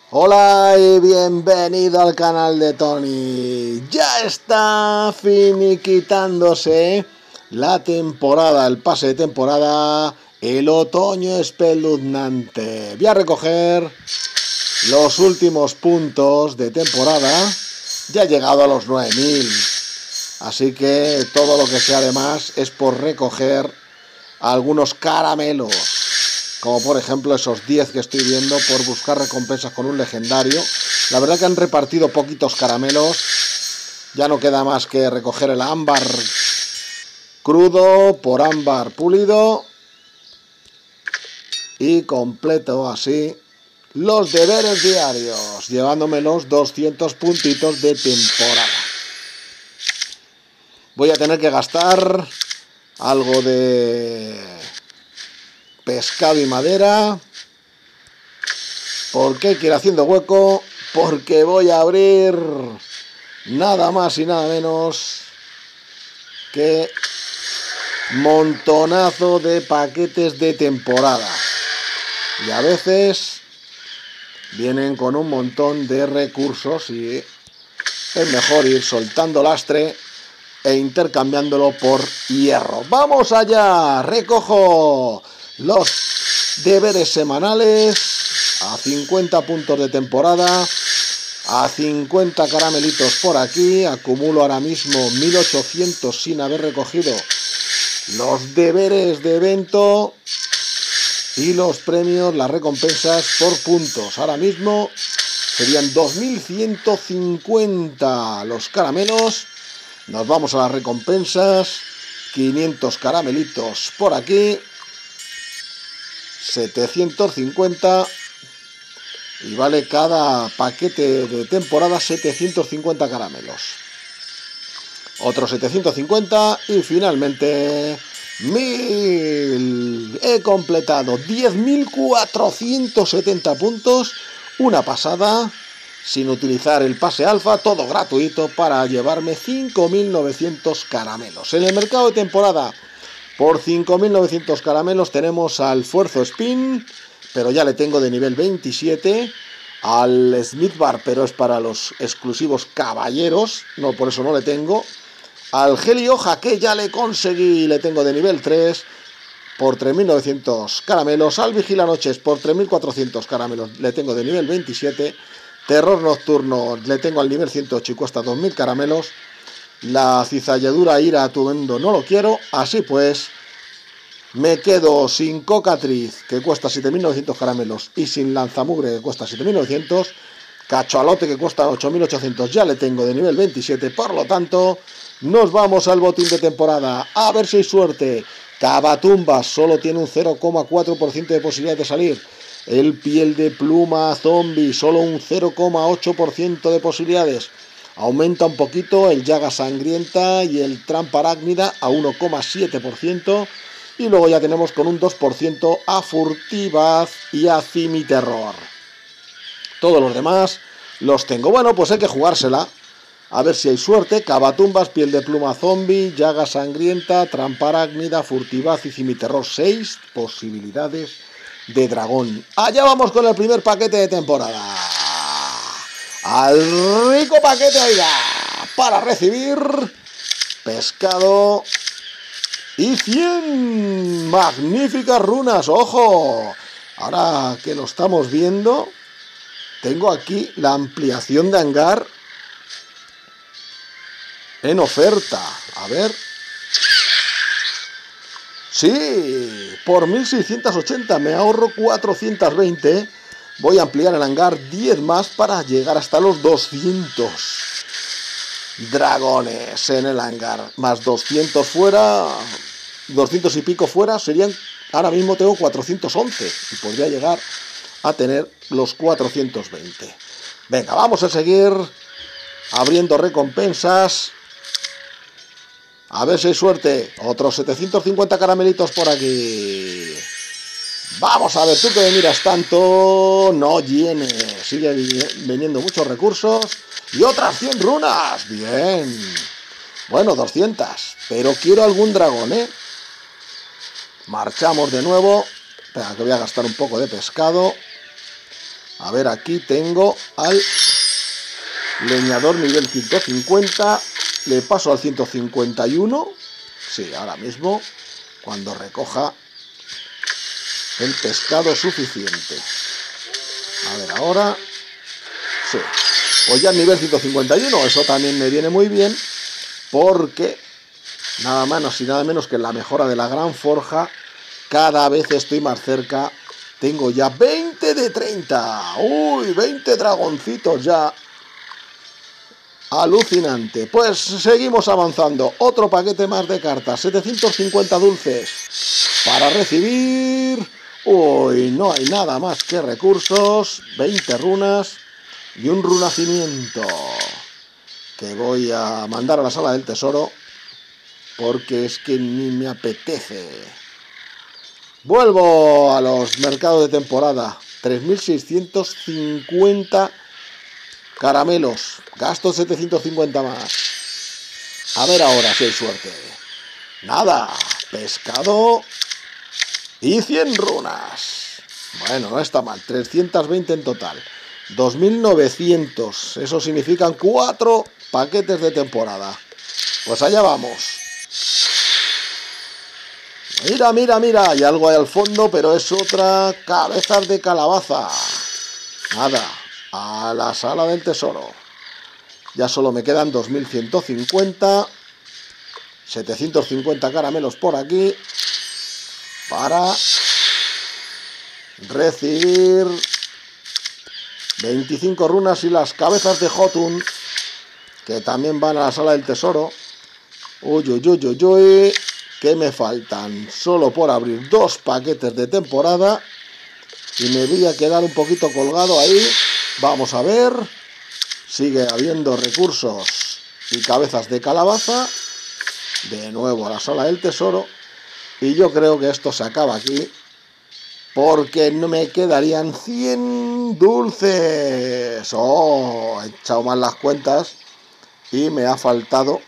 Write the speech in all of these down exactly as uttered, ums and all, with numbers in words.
Hola y bienvenido al canal de Tony. Ya está finiquitándose la temporada, el pase de temporada, el otoño espeluznante. Voy a recoger los últimos puntos de temporada. Ya he llegado a los nueve mil, así que todo lo que sea de más es por recoger algunos caramelos, como por ejemplo esos diez que estoy viendo por buscar recompensas con un legendario. La verdad que han repartido poquitos caramelos. Ya no queda más que recoger el ámbar crudo por ámbar pulido. Y completo así los deberes diarios, llevándome los doscientos puntitos de temporada. Voy a tener que gastar algo de pescado y madera. ¿Por qué quiero haciendo hueco? Porque voy a abrir nada más y nada menos que montonazo de paquetes de temporada. Y a veces vienen con un montón de recursos y es mejor ir soltando lastre e intercambiándolo por hierro. ¡Vamos allá! Recojo los deberes semanales a cincuenta puntos de temporada, a cincuenta caramelitos por aquí. Acumulo ahora mismo mil ochocientos sin haber recogido los deberes de evento y los premios, las recompensas por puntos. Ahora mismo serían dos mil ciento cincuenta los caramelos. Nos vamos a las recompensas. quinientos caramelitos por aquí, setecientos cincuenta, y vale cada paquete de temporada setecientos cincuenta caramelos. Otros setecientos cincuenta y finalmente mil. He completado diez mil cuatrocientos setenta puntos, una pasada, sin utilizar el pase alfa, todo gratuito para llevarme cinco mil novecientos caramelos. En el mercado de temporada, por cinco mil novecientos caramelos tenemos al Fuerzo Spin, pero ya le tengo de nivel veintisiete, al Smith Bar, pero es para los exclusivos caballeros, no, por eso no le tengo, al Geli Hoja, que ya le conseguí, le tengo de nivel tres, por tres mil novecientos caramelos, al Vigilanoches por tres mil cuatrocientos caramelos, le tengo de nivel veintisiete, Terror Nocturno le tengo al nivel ciento ocho y cuesta dos mil caramelos, la Cizalladura Ira Atuendo no lo quiero, así pues me quedo sin Cocatriz, que cuesta siete mil novecientos caramelos, y sin Lanzamugre, que cuesta siete mil novecientos, Cachalote, que cuesta ocho mil ochocientos, ya le tengo de nivel veintisiete, por lo tanto nos vamos al botín de temporada, a ver si hay suerte. Cavatumbas solo tiene un cero coma cuatro por ciento de posibilidad de salir. El Piel de Pluma Zombie solo un cero coma ocho por ciento de posibilidades. Aumenta un poquito el Llaga Sangrienta y el Trampa Arácnida a uno coma siete por ciento. Y luego ya tenemos con un dos por ciento a Furtivaz y a Cimiterror. Todos los demás los tengo. Bueno, pues hay que jugársela. A ver si hay suerte. Cavatumbas, Piel de Pluma Zombie, Llaga Sangrienta, Trampa Arácnida, Furtivaz y Cimiterror. Seis posibilidades de dragón. Allá vamos con el primer paquete de temporada. Al rico paquete, oiga, para recibir pescado y cien magníficas runas. ¡Ojo! Ahora que lo estamos viendo, tengo aquí la ampliación de hangar en oferta. A ver. Sí, por mil seiscientos ochenta me ahorro cuatrocientos veinte. Voy a ampliar el hangar diez más para llegar hasta los doscientos dragones en el hangar. Más doscientos fuera, doscientos y pico fuera, serían, ahora mismo tengo cuatrocientos once y podría llegar a tener los cuatrocientos veinte. Venga, vamos a seguir abriendo recompensas. A ver si hay suerte. Otros setecientos cincuenta caramelitos por aquí. Vamos a ver, tú que me miras tanto. No llenes. Sigue viniendo muchos recursos. Y otras cien runas. Bien. Bueno, doscientas. Pero quiero algún dragón, ¿eh? Marchamos de nuevo. Espera, que voy a gastar un poco de pescado. A ver, aquí tengo al leñador nivel ciento cincuenta. Le paso al ciento cincuenta y uno. Sí, ahora mismo, cuando recoja el pescado suficiente. A ver, ahora... Sí, pues ya el nivel ciento cincuenta y uno. Eso también me viene muy bien, porque nada menos y nada menos que la mejora de la gran forja. Cada vez estoy más cerca. Tengo ya veinte de treinta. Uy, veinte dragoncitos ya. Alucinante. Pues seguimos avanzando. Otro paquete más de cartas. setecientos cincuenta dulces para recibir. Uy, no hay nada más que recursos. veinte runas y un runacimiento que voy a mandar a la sala del tesoro, porque es que ni me apetece. Vuelvo a los mercados de temporada. tres mil seiscientos cincuenta caramelos. Gasto setecientos cincuenta más. A ver ahora si hay suerte. Nada. Pescado y cien runas. Bueno, no está mal. trescientos veinte en total. dos mil novecientos. Eso significan cuatro paquetes de temporada. Pues allá vamos. Mira, mira, mira. Hay algo ahí al fondo, pero es otra. Cabezas de calabaza. Nada. A la sala del tesoro. Ya solo me quedan dos mil ciento cincuenta. setecientos cincuenta caramelos por aquí. Para recibir veinticinco runas y las cabezas de Jotun, que también van a la sala del tesoro. Uy, uy, uy, uy, uy. Que me faltan solo por abrir dos paquetes de temporada. Y me voy a quedar un poquito colgado ahí. Vamos a ver. Sigue habiendo recursos y cabezas de calabaza. De nuevo a la sala del tesoro. Y yo creo que esto se acaba aquí, porque no me quedarían cien dulces. Oh, he echado mal las cuentas y me ha faltado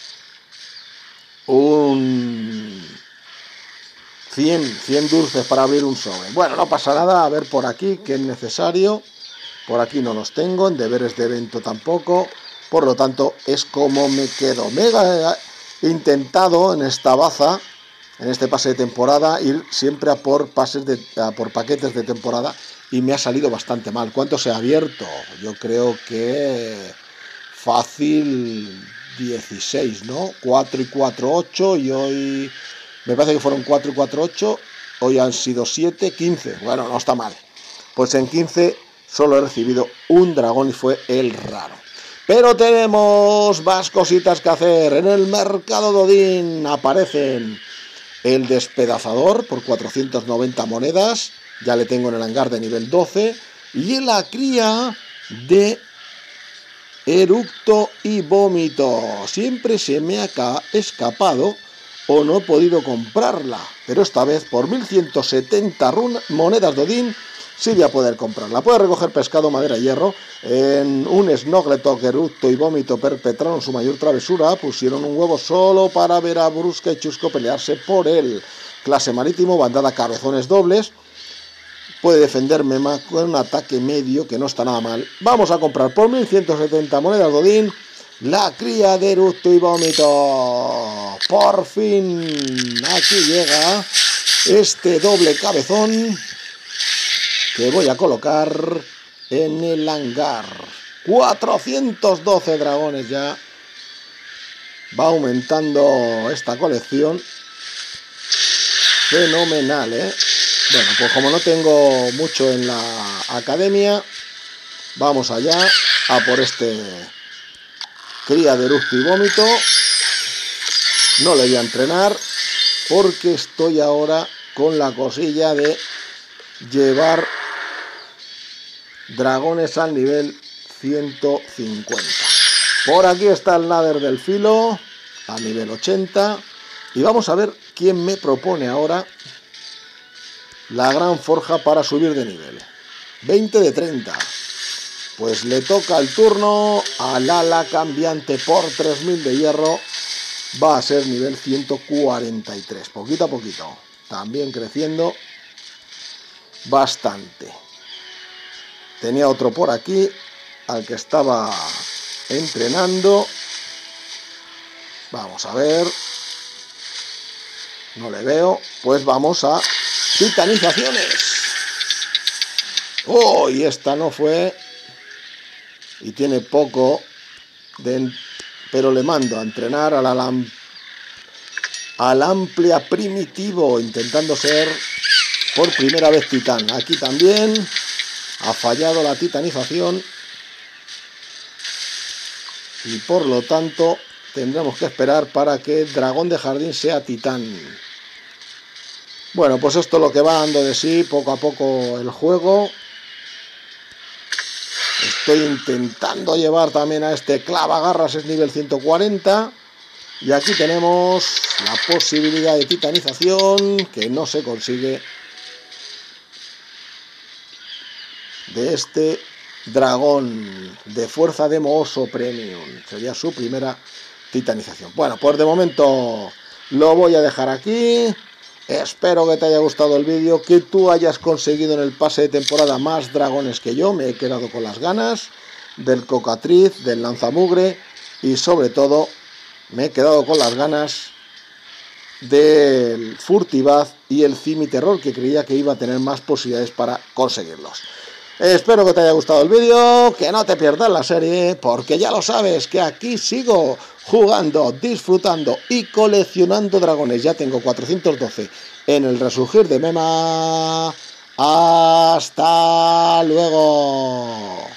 un cien, cien dulces para abrir un sobre. Bueno, no pasa nada. A ver por aquí qué es necesario. Por aquí no los tengo, en deberes de evento tampoco. Por lo tanto, es como me quedo. Me he intentado en esta baza, en este pase de temporada, ir siempre a por pases de, a por paquetes de temporada, y me ha salido bastante mal. ¿Cuánto se ha abierto? Yo creo que fácil dieciséis, ¿no? cuatro y cuatro, ocho, y hoy me parece que fueron cuatro y cuatro, ocho, hoy han sido siete, quince. Bueno, no está mal. Pues en quince solo he recibido un dragón y fue el raro. Pero tenemos más cositas que hacer. En el mercado de Odín aparecen el despedazador por cuatrocientas noventa monedas. Ya le tengo en el hangar de nivel doce. Y la cría de eructo y vómito. Siempre se me ha escapado o no he podido comprarla. Pero esta vez por mil ciento setenta monedas de Odín sí voy a poder comprarla. Puede recoger pescado, madera y hierro. En un Snogletok, eructo y vómito perpetraron su mayor travesura. Pusieron un huevo solo para ver a Brusca y Chusco pelearse por él. Clase marítimo, bandada cabezones dobles. Puede defenderme más con un ataque medio, que no está nada mal. Vamos a comprar por mil ciento setenta monedas de Odín la cría de eructo y vómito. Por fin aquí llega este doble cabezón que voy a colocar en el hangar. cuatrocientos doce dragones ya. Va aumentando esta colección. Fenomenal, ¿eh? Bueno, pues como no tengo mucho en la academia, vamos allá a por este cría de eructo y vómito. No le voy a entrenar porque estoy ahora con la cosilla de llevar dragones al nivel ciento cincuenta. Por aquí está el ladder del filo a nivel ochenta. Y vamos a ver quién me propone ahora la gran forja para subir de nivel. veinte de treinta. Pues le toca el turno al ala cambiante por tres mil de hierro. Va a ser nivel ciento cuarenta y tres. Poquito a poquito. También creciendo bastante. tenía otro por aquí al que estaba entrenando. Vamos a ver. No le veo. Pues vamos a titanizaciones. Oh, y esta no fue. Y tiene poco de... Pero le mando a entrenar a la lam... al amplia primitivo, intentando ser por primera vez titán. Aquí también ha fallado la titanización. Y por lo tanto tendremos que esperar para que el dragón de jardín sea titán. Bueno, pues esto es lo que va dando de sí poco a poco el juego. Estoy intentando llevar también a este clavagarras, es nivel ciento cuarenta. Y aquí tenemos la posibilidad de titanización que no se consigue de este dragón de fuerza de Mooso Premium. Sería su primera titanización. Bueno, pues de momento lo voy a dejar aquí. Espero que te haya gustado el vídeo, que tú hayas conseguido en el pase de temporada más dragones que yo. Me he quedado con las ganas del cocatriz, del lanzamugre y sobre todo me he quedado con las ganas del furtivaz y el cimiterror, que creía que iba a tener más posibilidades para conseguirlos. Espero que te haya gustado el vídeo, que no te pierdas la serie, porque ya lo sabes que aquí sigo jugando, disfrutando y coleccionando dragones. Ya tengo cuatrocientos doce en el resurgir de Mema. ¡Hasta luego!